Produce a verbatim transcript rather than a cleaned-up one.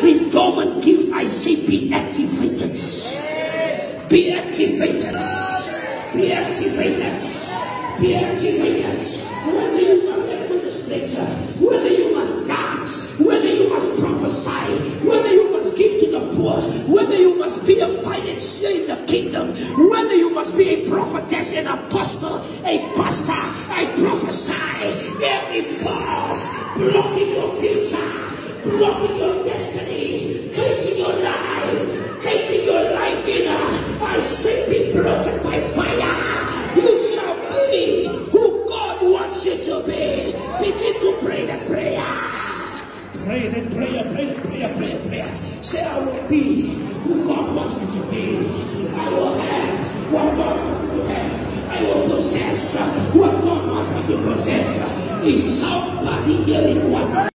Every dormant gift, I say, be activated. Be activated. Be activated. Be activated. Whether you must administrate, whether you must dance, whether you must prophesy, whether you must give to the poor, whether you must be a financier in the kingdom, whether you must be a prophetess, an apostle, a pastor, I prophesy every force blocking your future, blocking your destiny, hating your life, hating your life in I say be broken by fire. You shall be who God wants you to be. Begin to pray that prayer. Pray that prayer, pray that prayer, pray that prayer. Say, I will be who God wants me to be. I will have what God wants me to have. I will possess what God wants me to possess. Is somebody hearing what?